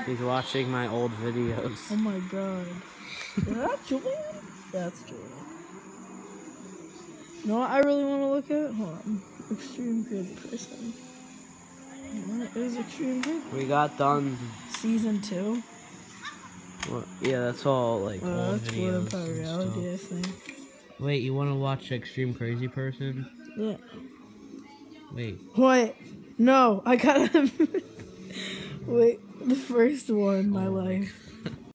He's watching my old videos. Oh my god. Is that Julian? That's Julian. You know what I really want to look at? Hold on. Extreme Crazy Person. What is Extreme Crazy? We got done. Season 2. Well, yeah, that's all like old That's videos. Empire and Reality, stuff. I think. Wait, you want to watch Extreme Crazy Person? Yeah. Wait. Wait. No, I gotta. Wait, the first one, my life.